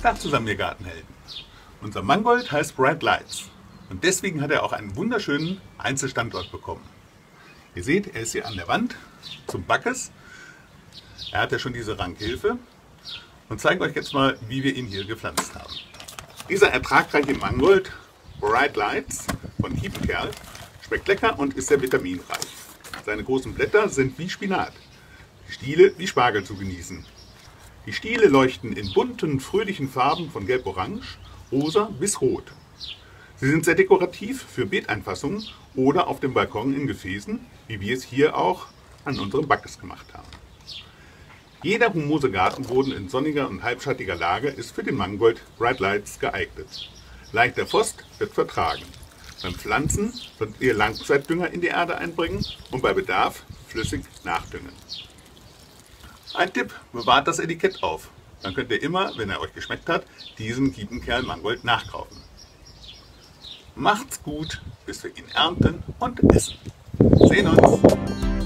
Tag zusammen, ihr Gartenhelden. Unser Mangold heißt Bright Lights und deswegen hat er auch einen wunderschönen Einzelstandort bekommen. Ihr seht, er ist hier an der Wand zum Backes. Er hat ja schon diese Rankhilfe und zeige euch jetzt mal, wie wir ihn hier gepflanzt haben. Dieser ertragreiche Mangold Bright Lights von Kiepenkerl schmeckt lecker und ist sehr vitaminreich. Seine großen Blätter sind wie Spinat, die Stiele wie Spargel zu genießen. Die Stiele leuchten in bunten, fröhlichen Farben von gelb-orange, rosa bis rot. Sie sind sehr dekorativ für Beeteinfassungen oder auf dem Balkon in Gefäßen, wie wir es hier auch an unserem Backes gemacht haben. Jeder humose Gartenboden in sonniger und halbschattiger Lage ist für den Mangold Bright Lights geeignet. Leichter Frost wird vertragen. Beim Pflanzen solltet ihr Langzeitdünger in die Erde einbringen und bei Bedarf flüssig nachdüngen. Ein Tipp, bewahrt das Etikett auf. Dann könnt ihr immer, wenn er euch geschmeckt hat, diesen Kiepenkerl Mangold nachkaufen. Macht's gut, bis wir ihn ernten und essen. Sehen uns!